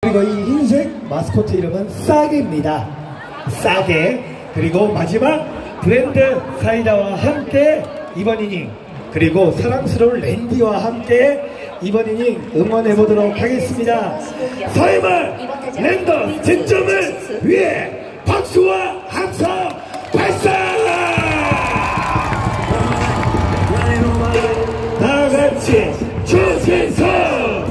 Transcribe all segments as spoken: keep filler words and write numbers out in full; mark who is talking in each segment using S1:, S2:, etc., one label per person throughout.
S1: 그리고 이 흰색 마스코트 이름은 싸게입니다. 싸게. 그리고 마지막 브랜드 사이다와 함께 이번 이닝, 그리고 사랑스러운 랜디와 함께 이번 이닝 응원해보도록 하겠습니다. 서해말 랜더 득점을 위해 박수와 함성 발사! 다같이 조신성!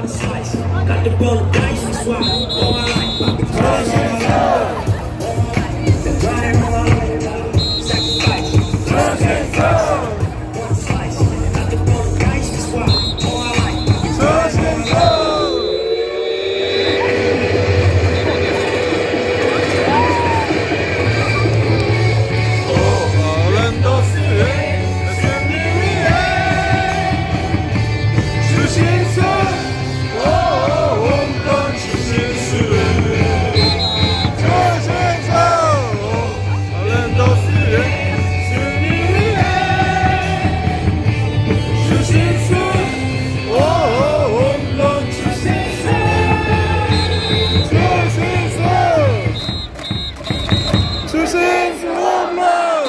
S2: 주신수 홈런!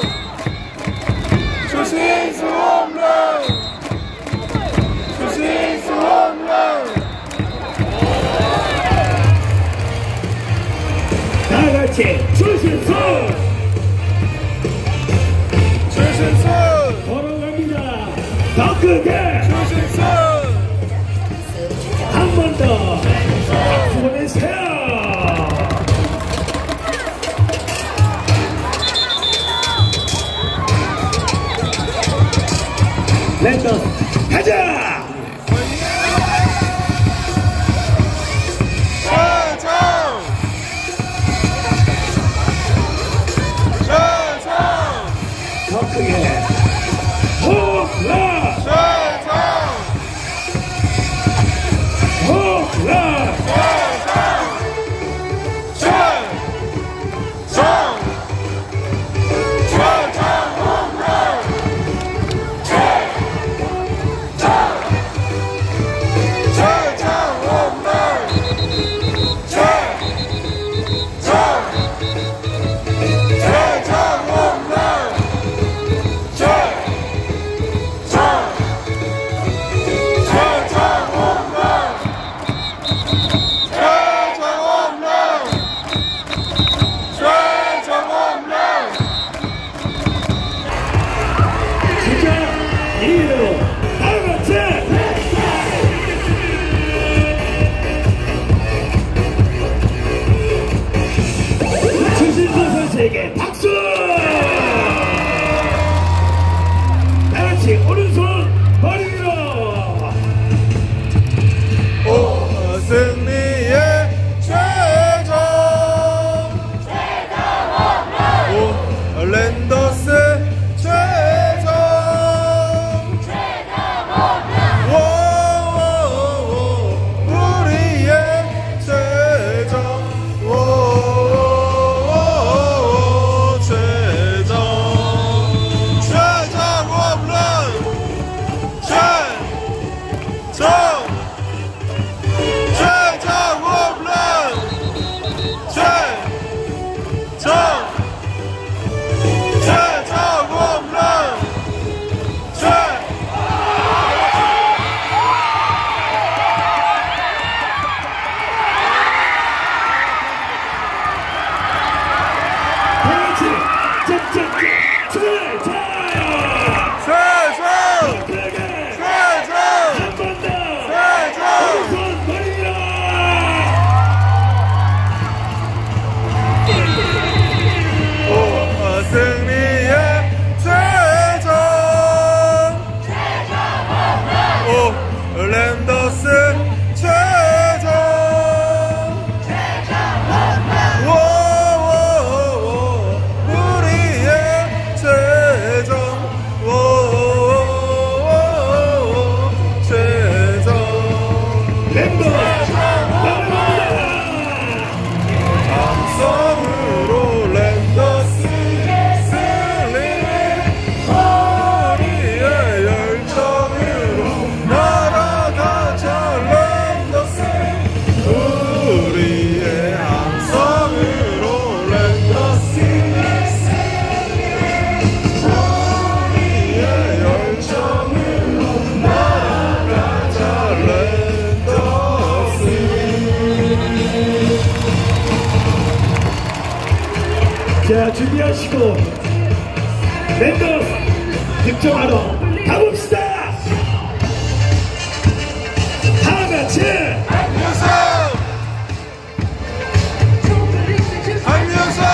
S2: 주신수 홈런! 주신수 홈런!
S1: 다같이 주신수!
S2: 주신수!
S1: 걸어갑니다. 더 크게!
S2: 주신수!
S1: 한 번 더! 박수 보내세요! 랜더 가자!
S2: 전성! 전성!
S1: 더 크게! 홈런!
S2: 전성!
S1: 홈런! 자, 준비하시고 랜덤 득점하러 가봅시다. 다 같이
S2: 안녕성 안녕성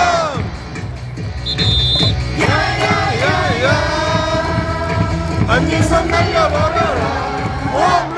S2: 야야야야 안녕성 날려버려라